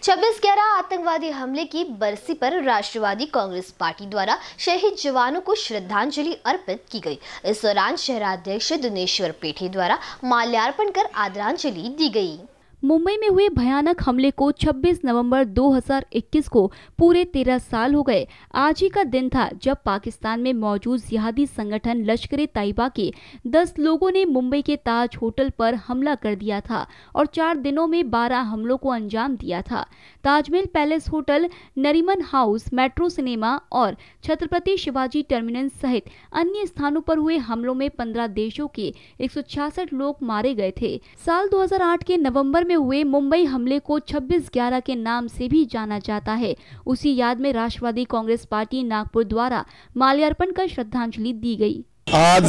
26/11 आतंकवादी हमले की बरसी पर राष्ट्रवादी कांग्रेस पार्टी द्वारा शहीद जवानों को श्रद्धांजलि अर्पित की गई। इस दौरान शहराध्यक्ष दिनेश्वर पेठे द्वारा माल्यार्पण कर आदरांजलि दी गई। मुंबई में हुए भयानक हमले को 26 नवंबर 2021 को पूरे 13 साल हो गए। आज ही का दिन था जब पाकिस्तान में मौजूद जिहादी संगठन लश्कर-ए-तैयबा के 10 लोगों ने मुंबई के ताज होटल पर हमला कर दिया था और 4 दिनों में 12 हमलों को अंजाम दिया था। Taj Mahal palace hotel, Nariman house, metro cinema और छत्रपति शिवाजी टर्मिनस सहित अन्य स्थानों पर हुए हमलों में 15 देशों के 166 लोग मारे गए थे। साल 2008 के नवंबर में हुए मुंबई हमले को 26/11 के नाम से भी जाना जाता है। उसी याद में राष्ट्रवादी कांग्रेस पार्टी नागपुर द्वारा माल्यार्पण कर श्रद्धांजलि दी गई। आज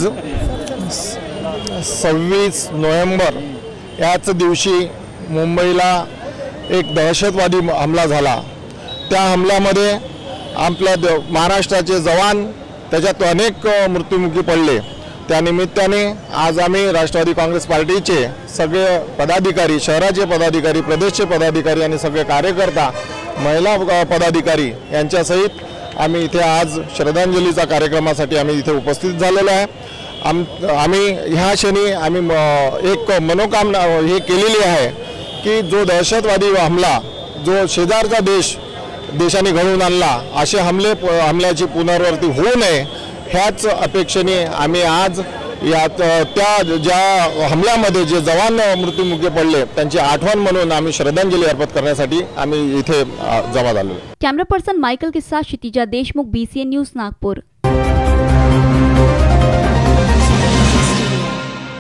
26 नोव्हेंबर याच दिवशी मुंबईला एक दहशतवादी हमला झाला। त्या हमल्यामध्ये आपल्या महाराष्ट्राचे जवान त्याच्यात अनेक मृत्युमुखी पडले। त्या निमित्ताने आज आम्ही राष्ट्रवादी काँग्रेस पार्टीचे सगळे पदाधिकारी, शहराचे पदाधिकारी, प्रदेशचे पदाधिकारी आणि सगळे कार्यकर्ता, महिला पदाधिकारी यांच्यासहित आम्ही इथे आज श्रद्धांजलीचा कार्यक्रमासाठी आम्ही इथे उपस्थित झालेलो आहे। आम्ही ह्या क्षणी आम्ही एक मनोकामना हे केलेली आहे की जो दहशतवादी हमला जो शेजारचा देशाने घडवून आणला, असे हमल्याची पुनरावृत्ती होऊ नये ह्याच अपेक्षेने आम्ही आज यात त्या ज्या हमल्यामध्ये जे जवान मृत्युमुखी पडले त्यांची आठवण म्हणून आम्ही श्रद्धांजली अर्पित करण्यासाठी आम्ही इथे जमा झालो। कैमरा पर्सन माइकल के साथ क्षितिजा देशमुख, BCN न्यूज, नागपुर।